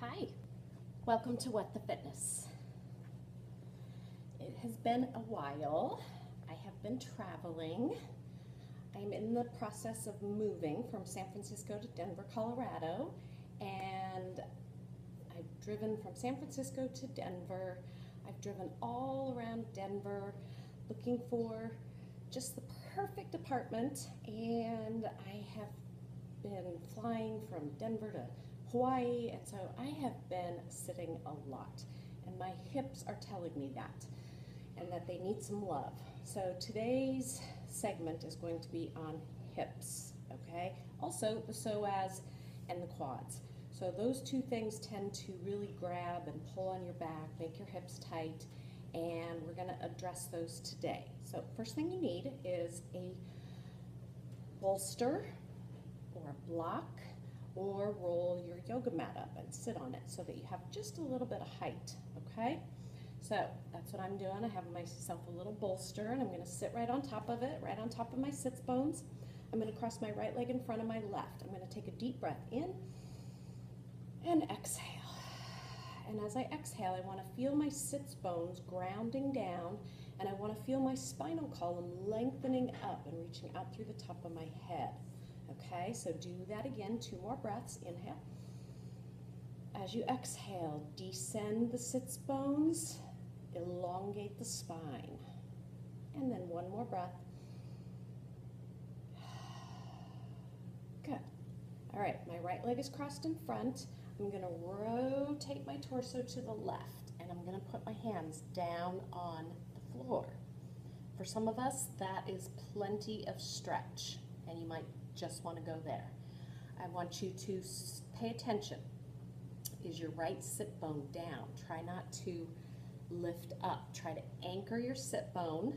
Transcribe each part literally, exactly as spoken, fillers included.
Hi, welcome to What the Fitness. It has been a while. I have been traveling. I'm in the process of moving from San Francisco to Denver, Colorado, and I've driven from San Francisco to Denver. I've driven all around Denver looking for just the perfect apartment, and I have been flying from Denver to Hawaii, and so I have been sitting a lot, and my hips are telling me that, and that they need some love. So today's segment is going to be on hips, okay? Also the psoas and the quads. So those two things tend to really grab and pull on your back, make your hips tight, and we're gonna address those today. So first thing you need is a bolster or a block, or roll your yoga mat up and sit on it so that you have just a little bit of height, okay? So that's what I'm doing. I have myself a little bolster, and I'm gonna sit right on top of it, right on top of my sits bones. I'm gonna cross my right leg in front of my left. I'm gonna take a deep breath in and exhale. And as I exhale, I wanna feel my sits bones grounding down, and I wanna feel my spinal column lengthening up and reaching out through the top of my head. Okay, so do that again, two more breaths, inhale. As you exhale, descend the sits bones, elongate the spine. And then one more breath. Good. All right, my right leg is crossed in front. I'm gonna rotate my torso to the left, and I'm gonna put my hands down on the floor. For some of us, that is plenty of stretch, and you might just want to go there. I want you to pay attention. Is your right sit bone down? Try not to lift up. Try to anchor your sit bone,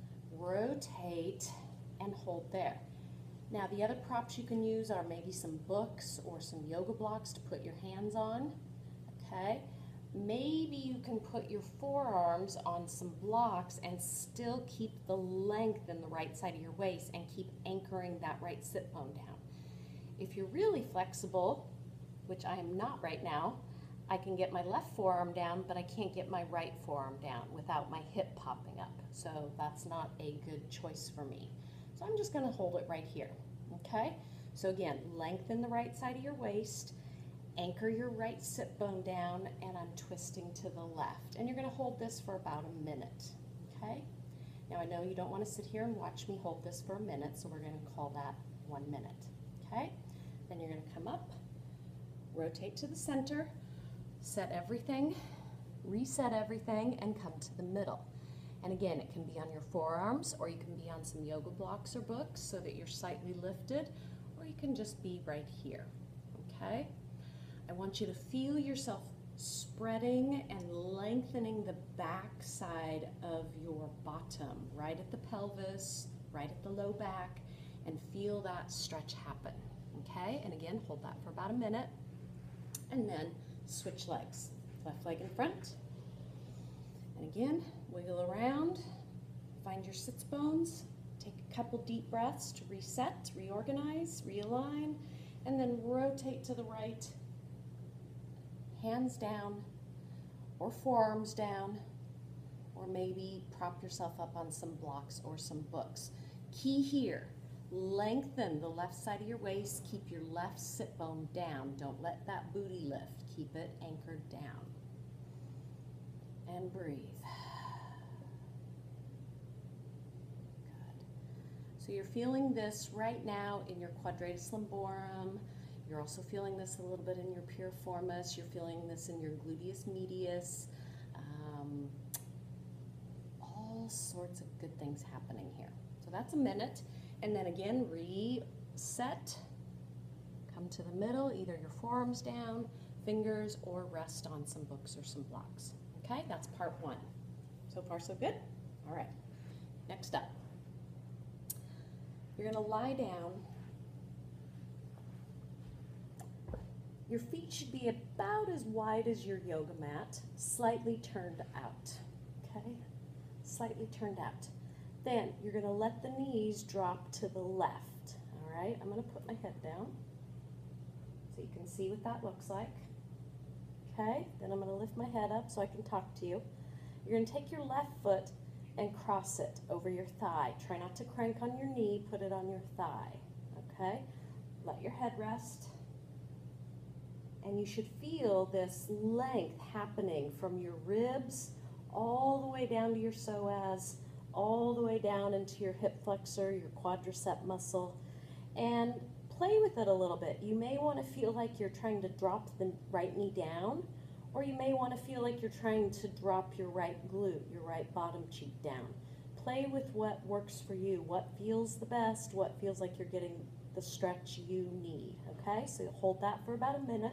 rotate, and hold there. Now the other props you can use are maybe some books or some yoga blocks to put your hands on, okay? Maybe you can put your forearms on some blocks and still keep the length in the right side of your waist and keep anchoring that right sit bone down. If you're really flexible, which I am not right now, I can get my left forearm down, but I can't get my right forearm down without my hip popping up. So that's not a good choice for me. So I'm just gonna hold it right here, okay? So again, lengthen the right side of your waist, anchor your right sit bone down, and I'm twisting to the left. And you're gonna hold this for about a minute, okay? Now I know you don't wanna sit here and watch me hold this for a minute, so we're gonna call that one minute, okay? Then you're gonna come up, rotate to the center, set everything, reset everything, and come to the middle. And again, it can be on your forearms, or you can be on some yoga blocks or books so that you're slightly lifted, or you can just be right here, okay? I want you to feel yourself spreading and lengthening the back side of your bottom, right at the pelvis, right at the low back, and feel that stretch happen, okay? And again, hold that for about a minute, and then switch legs. Left leg in front, and again, wiggle around, find your sits bones, take a couple deep breaths to reset, reorganize, realign, and then rotate to the right, hands down, or forearms down, or maybe prop yourself up on some blocks or some books. Key here, lengthen the left side of your waist, keep your left sit bone down. Don't let that booty lift, keep it anchored down. And breathe. Good. So you're feeling this right now in your quadratus lumborum. You're also feeling this a little bit in your piriformis. You're feeling this in your gluteus medius. Um, all sorts of good things happening here. So that's a minute. And then again, reset. Come to the middle, either your forearms down, fingers, or rest on some books or some blocks. Okay, that's part one. So far, so good? All right, next up. You're gonna lie down. Your feet should be about as wide as your yoga mat, slightly turned out, okay? Slightly turned out. Then you're gonna let the knees drop to the left, all right? I'm gonna put my head down so you can see what that looks like. okay? Then I'm going to lift my head up so I can talk to you. You're going to take your left foot and cross it over your thigh. Try not to crank on your knee, put it on your thigh, okay? Let your head rest. And you should feel this length happening from your ribs all the way down to your psoas, all the way down into your hip flexor, your quadricep muscle, and play with it a little bit. You may want to feel like you're trying to drop the right knee down, or you may want to feel like you're trying to drop your right glute, your right bottom cheek down. Play with what works for you, what feels the best, what feels like you're getting the stretch you need, okay? So hold that for about a minute.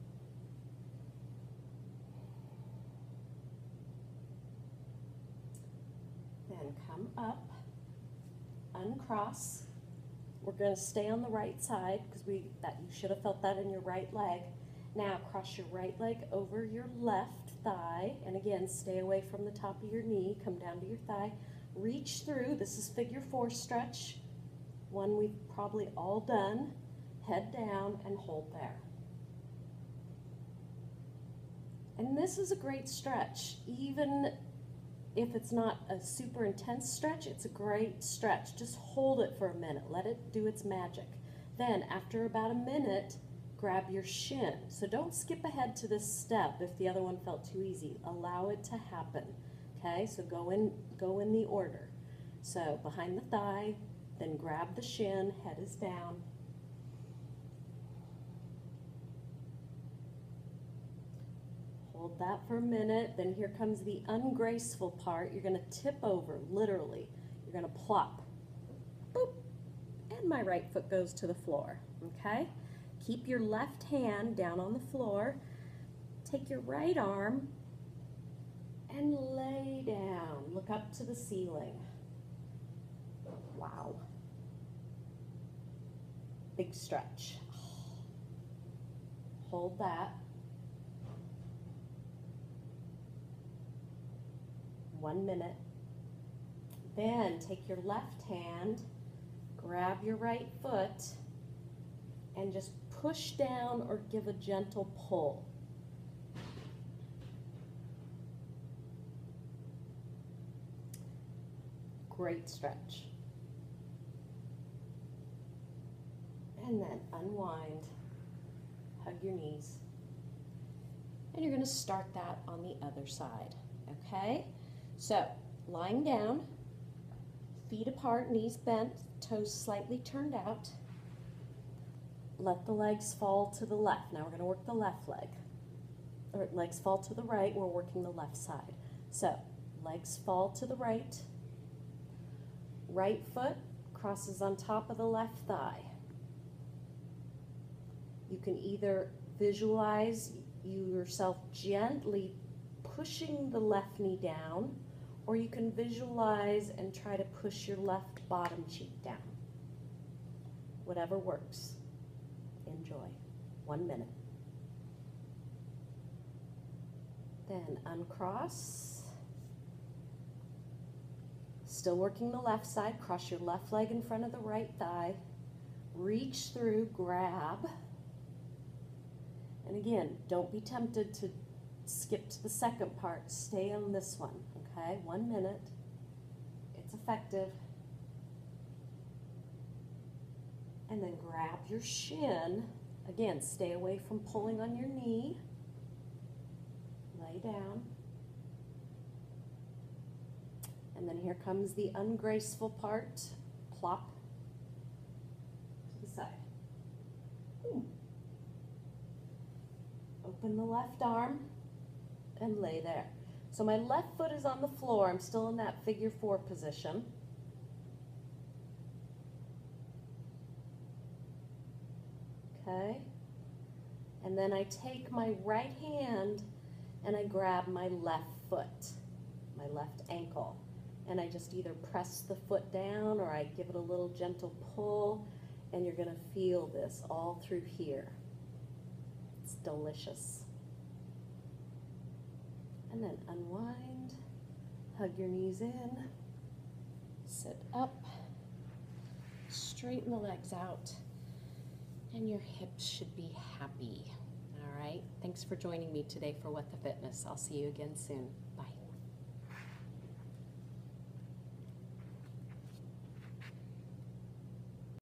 Then come up, uncross. We're going to stay on the right side because we that you should have felt that in your right leg. Now cross your right leg over your left thigh, and again stay away from the top of your knee. Come down to your thigh. Reach through. This is figure four stretch, one we've probably all done. Head down and hold there. And this is a great stretch. Even if it's not a super intense stretch, it's a great stretch. Just hold it for a minute. Let it do its magic. Then, after about a minute, grab your shin. So don't skip ahead to this step if the other one felt too easy. Allow it to happen. Okay, so go in, go in the order. So behind the thigh, then grab the shin, head is down. Hold that for a minute. Then here comes the ungraceful part. You're going to tip over, literally. You're going to plop. Boop. And my right foot goes to the floor. Okay? Keep your left hand down on the floor. Take your right arm and lay down. Look up to the ceiling. Wow. Big stretch. Hold that. One minute. Then take your left hand, grab your right foot, and just push down or give a gentle pull. Great stretch. And then unwind, hug your knees. And you're going to start that on the other side, okay? So, lying down, feet apart, knees bent, toes slightly turned out. Let the legs fall to the left. Now we're going to work the left leg. Or legs fall to the right, we're working the left side. So, legs fall to the right. Right foot crosses on top of the left thigh. You can either visualize you yourself gently pushing the left knee down, or you can visualize and try to push your left bottom cheek down. Whatever works. Enjoy. One minute. Then uncross. Still working the left side. Cross your left leg in front of the right thigh. Reach through, grab. And again, don't be tempted to skip to the second part. Stay on this one, okay? One minute. It's effective. And then grab your shin. Again, stay away from pulling on your knee. Lay down. And then here comes the ungraceful part. Plop to the side. Ooh. Open the left arm and lay there. So my left foot is on the floor. I'm still in that figure four position. Okay. And then I take my right hand and I grab my left foot, my left ankle. And I just either press the foot down or I give it a little gentle pull, and you're going to feel this all through here. It's delicious. And then unwind, hug your knees in, sit up, straighten the legs out, and your hips should be happy. All right, thank Thanks for joining me today for What the Fitness. I'll see you again soon. Bye.